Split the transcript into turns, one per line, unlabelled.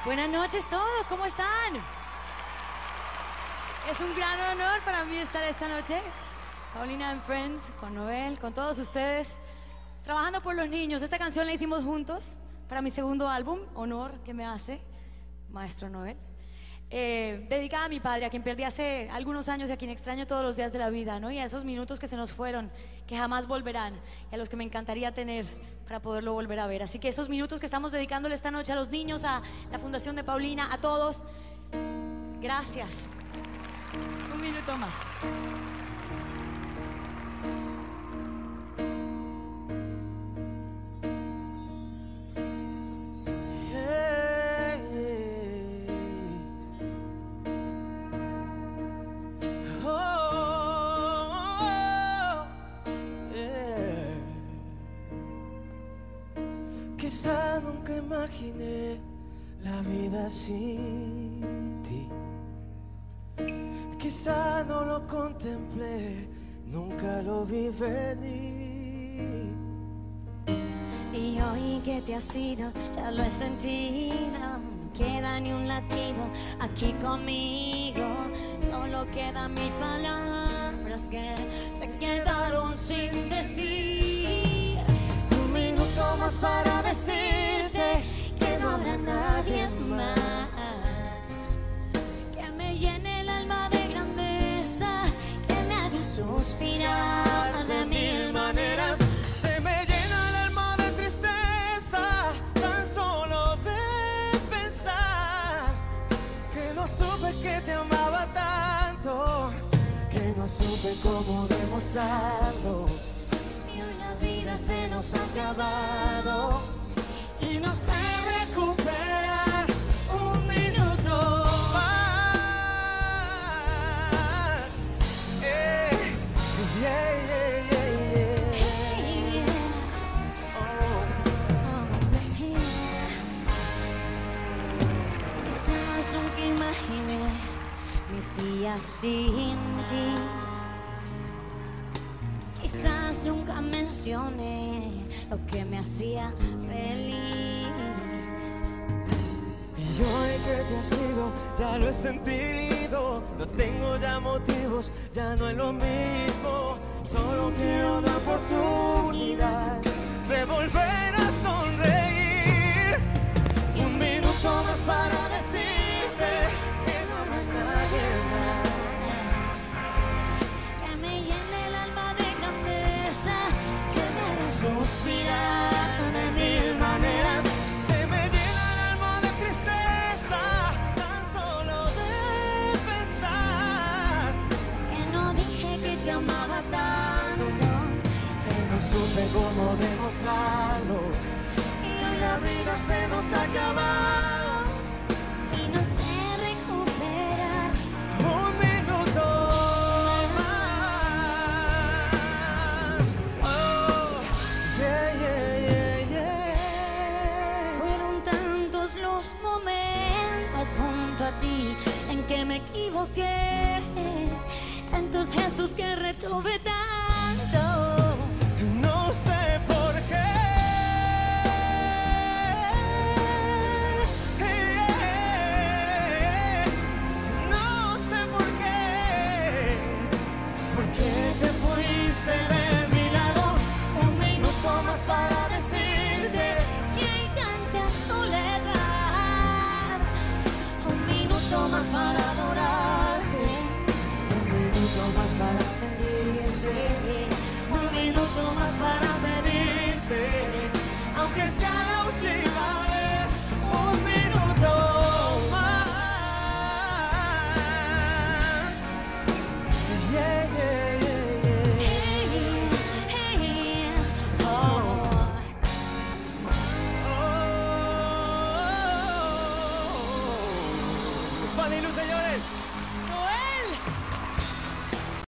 Buenas noches todos, ¿cómo están? Es un gran honor para mí estar esta noche, Paulina and Friends, con Noel, con todos ustedes, trabajando por los niños. Esta canción la hicimos juntos para mi segundo álbum, honor que me hace, maestro Noel. Dedicada a mi padre, a quien perdí hace algunos años y a quien extraño todos los días de la vida, ¿no? Y a esos minutos que se nos fueron, que jamás volverán, y a los que me encantaría tener para poderlo volver a ver. Así que esos minutos que estamos dedicándole esta noche a los niños, a la Fundación de Paulina, a todos, gracias. Un minuto más.
Quizá nunca imaginé la vida sin ti. Quizá no lo contemplé, nunca lo vi venir.
Y hoy que te has ido, ya lo he sentido. No queda ni un latido aquí conmigo. Solo quedan mil palabras que se quedaron sin decir.
Un minuto más para decirte
que no habrá nadie más que me llene el alma de grandeza, que me haga suspirar de mil maneras.
Se me llena el alma de tristeza, tan solo de pensar que no supe que te amaba tanto, que no supe cómo demostrarlo.
Y hoy la vida se nos ha acabado
Y no sé recuperar un minuto más. Yeah, yeah, yeah, yeah.
Quizás nunca imaginé mis días sin ti. Quizás nunca mencioné lo que me hacía feliz.
Y hoy que te has ido, ya lo he sentido. No tengo ya motivos, ya no es lo mismo. Solo quiero una oportunidad de volver a sonreír. Y un minuto más para decirte que no habrá nadie más
Que me llene el alma de grandeza, que me haga suspirar de mil maneras.
Se me llena el alma de tristeza, tan solo de pensar
Que no dije que te amaba tanto,
que no supe cómo demostrarlo.
y hoy la vida se nos ha acabado y no sé recuperar
Un minuto más. Oh, yeah, yeah, yeah, yeah.
Fueron tantos los momentos junto a ti en que me equivoqué, tantos gestos que retuve tanto.
No sé por qué. No sé por qué. ¿Por qué te fuiste de mi lado? Un minuto más para decirte
Que hay tanta soledad, un minuto más para adorarte,
un minuto más para sentirte, un minuto más para pedirte, aunque sea la última vez, un minuto más. Yeah, yeah, yeah, yeah.
hey, hey, oh.
Fanny Lu, señores.